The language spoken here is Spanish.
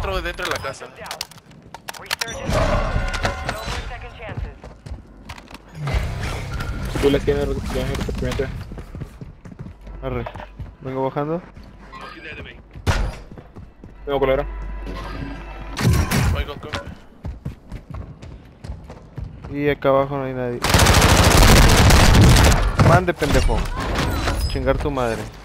otro dentro de la casa. Tú les tienes recubrimiento. Arre. Vengo bajando. Tengo colera. Voy con cover. Y acá abajo no hay nadie. Mande, pendejo. Chingar tu madre.